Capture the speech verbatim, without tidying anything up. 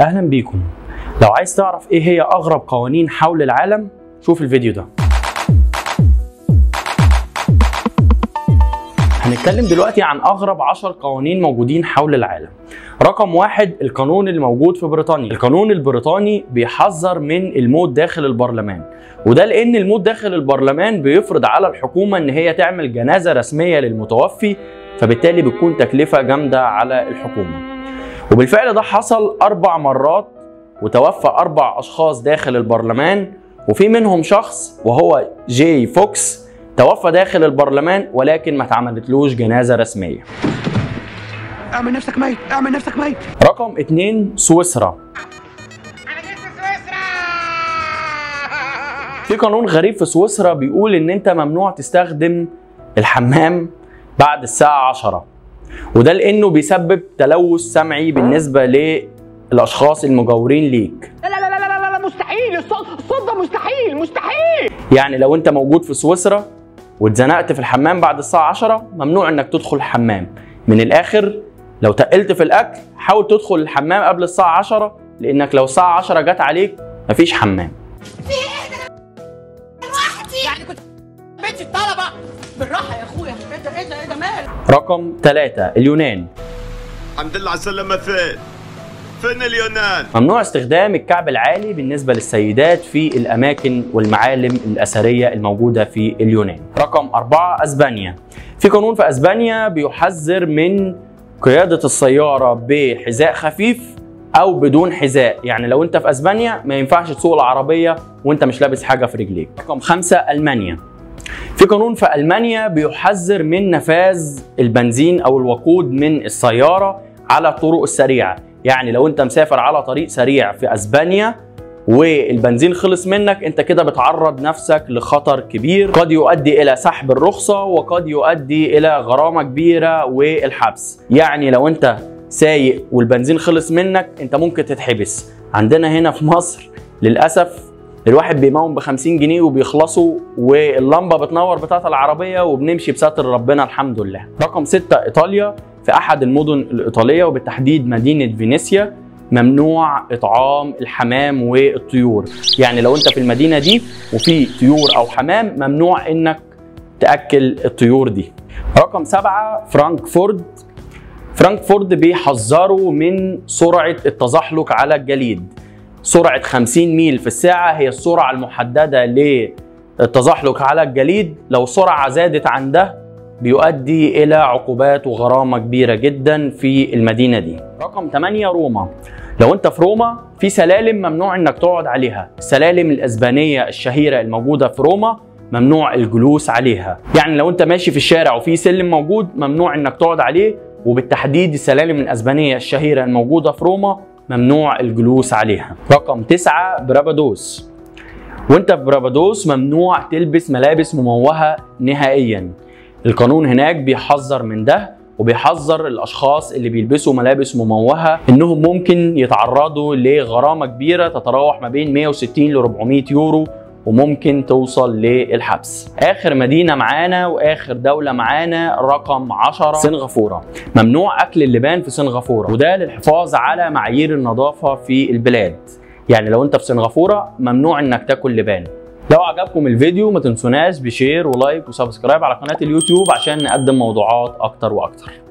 اهلا بيكم. لو عايز تعرف ايه هي اغرب قوانين حول العالم شوف الفيديو ده. هنتكلم دلوقتي عن اغرب عشر قوانين موجودين حول العالم. رقم واحد القانون اللي موجود في بريطانيا. القانون البريطاني بيحذر من الموت داخل البرلمان، وده لان الموت داخل البرلمان بيفرض على الحكومة ان هي تعمل جنازة رسمية للمتوفي، فبالتالي بتكون تكلفة جامدة على الحكومة. وبالفعل ده حصل اربع مرات وتوفى اربع اشخاص داخل البرلمان، وفي منهم شخص وهو جاي فوكس توفى داخل البرلمان ولكن ما اتعملتلوش جنازة رسمية. اعمل نفسك ميت، اعمل نفسك ميت. رقم اتنين سويسرا. انا جيت في سويسرا. في قانون غريب في سويسرا بيقول ان انت ممنوع تستخدم الحمام بعد الساعة عشرة، وده لانه بيسبب تلوث سمعي بالنسبة للاشخاص المجاورين ليك. لا لا لا لا لا لا مستحيل، الصوت الصوت ده مستحيل مستحيل. يعني لو انت موجود في سويسرا واتزنقت في الحمام بعد الساعة عشرة ممنوع انك تدخل الحمام. من الاخر لو تقلت في الاكل حاول تدخل الحمام قبل الساعة عشرة، لانك لو الساعة عشرة جت عليك مفيش حمام. في ايه ده؟ لوحدي يعني كنت بيت الطلبة. بالراحة يا اخويا، ايه ده ايه ده ايه ده مال؟ رقم ثلاثة اليونان. الحمد لله على السلامة. فين؟ فين اليونان؟ ممنوع استخدام الكعب العالي بالنسبة للسيدات في الأماكن والمعالم الأثرية الموجودة في اليونان. رقم أربعة أسبانيا. في قانون في أسبانيا بيحذر من قيادة السيارة بحذاء خفيف أو بدون حذاء، يعني لو أنت في أسبانيا ما ينفعش تسوق العربية وأنت مش لابس حاجة في رجليك. رقم خمسة ألمانيا. في قانون في ألمانيا بيحذر من نفاذ البنزين أو الوقود من السيارة على الطرق السريعة، يعني لو انت مسافر على طريق سريع في اسبانيا والبنزين خلص منك انت كده بتعرض نفسك لخطر كبير قد يؤدي الى سحب الرخصة وقد يؤدي الى غرامة كبيرة والحبس. يعني لو انت سايق والبنزين خلص منك انت ممكن تتحبس. عندنا هنا في مصر للأسف الواحد بيمون بخمسين جنيه وبيخلصوا واللمبة بتنور بتاعت العربية وبنمشي بستر ربنا الحمد لله. رقم ستة ايطاليا. في احد المدن الايطاليه وبالتحديد مدينه فينيسيا ممنوع اطعام الحمام والطيور، يعني لو انت في المدينه دي وفي طيور او حمام ممنوع انك تاكل الطيور دي. رقم سبعة فرانكفورت. فرانكفورت بيحذروا من سرعه التزحلق على الجليد. سرعه خمسين ميل في الساعه هي السرعه المحدده للتزحلق على الجليد، لو سرعه زادت عن ده بيؤدي إلى عقوبات وغرامة كبيرة جدا في المدينة دي. رقم ثمانية روما. لو أنت في روما في سلالم ممنوع إنك تقعد عليها. السلالم الأسبانية الشهيرة الموجودة في روما ممنوع الجلوس عليها، يعني لو أنت ماشي في الشارع وفي سلم موجود ممنوع إنك تقعد عليه، وبالتحديد السلالم الأسبانية الشهيرة الموجودة في روما ممنوع الجلوس عليها. رقم تسعة برابادوس. وأنت في برابادوس ممنوع تلبس ملابس مموهة نهائيا. القانون هناك بيحذر من ده وبيحذر الاشخاص اللي بيلبسوا ملابس مموهه انهم ممكن يتعرضوا لغرامه كبيره تتراوح ما بين مية وستين ل أربعمية يورو وممكن توصل للحبس. اخر مدينه معانا واخر دوله معانا رقم عشرة سنغافوره. ممنوع اكل اللبان في سنغافوره، وده للحفاظ على معايير النظافه في البلاد، يعني لو انت في سنغافوره ممنوع انك تاكل لبان. لو عجبكم الفيديو ما تنسوناش بشير ولايك وسبسكرايب على قناة اليوتيوب عشان نقدم موضوعات اكتر واكتر.